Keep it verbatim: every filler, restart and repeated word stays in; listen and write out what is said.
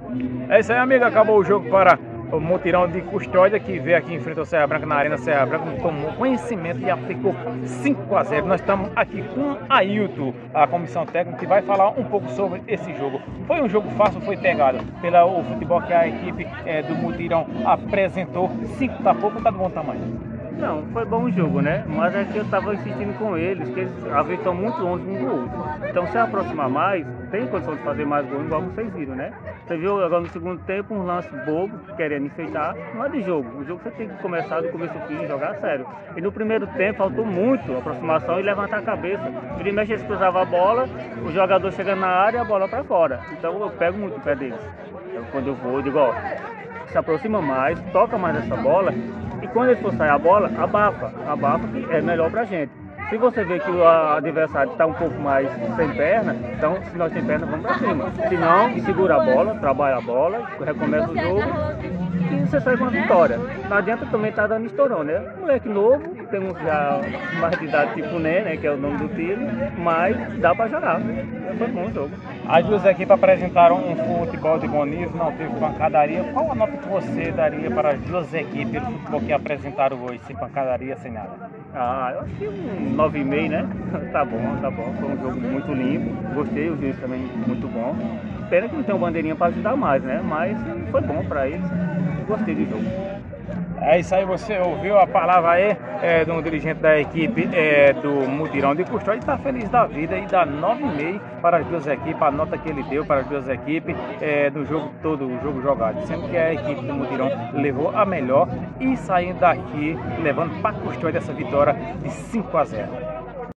É isso aí, amigo. Acabou o jogo para o Mutirão de Custódia, que veio aqui, enfrentou o Serra Branca na Arena. Serra Branca tomou conhecimento e aplicou cinco a zero. Nós estamos aqui com Ailton, a comissão técnica, que vai falar um pouco sobre esse jogo. Foi um jogo fácil, foi pegado pelo futebol que a equipe é, do Mutirão apresentou. Cinco tá pouco, tá de bom tamanho. Não, foi bom o jogo, né? Mas é que eu estava insistindo com eles, que eles às vezes estão muito longe um do outro. Então, se aproximar mais, tem condição de fazer mais gol, igual vocês viram, né? Você viu agora no segundo tempo um lance bobo, querendo enfeitar. Não é de jogo. O jogo você tem que começar do começo ao fim, jogar sério. E no primeiro tempo faltou muito aproximação e levantar a cabeça. Vira e mexe, eles cruzavam a bola, o jogador chegando na área e a bola para fora. Então, eu pego muito o pé deles. Então, quando eu vou, eu digo, ó, se aproxima mais, toca mais essa bola. E quando ele for sair a bola, abafa, abafa que é melhor pra gente. Se você vê que o adversário está um pouco mais sem perna, então se nós temos perna, vamos pra cima. Se não, segura a bola, trabalha a bola, recomeça o jogo e você sai com a vitória. Não adianta também estar tá dando estourão, né? Moleque novo, temos já mais de idade tipo o Né, né, que é o nome do time, mas dá pra jogar. Foi bom o jogo. As duas equipes apresentaram um futebol de bom nível, não teve pancadaria. Qual a nota que você daria para as duas equipes do futebol que apresentaram hoje, sem pancadaria, sem nada? Ah, eu acho que um nove e meio, né? Tá bom, tá bom. Foi um jogo muito limpo. Gostei, o juiz também muito bom. Pena que não tem uma bandeirinha para ajudar mais, né? Mas foi bom para eles. Gostei do jogo. É isso aí, você ouviu a palavra aí é, de um dirigente da equipe é, do Mutirão de Custódia, está feliz da vida e dá nove e meio para as duas equipes, a nota que ele deu para as duas equipes é, no jogo todo, o jogo jogado, sendo que a equipe do Mutirão levou a melhor e saindo daqui levando para Custódia essa vitória de cinco a zero.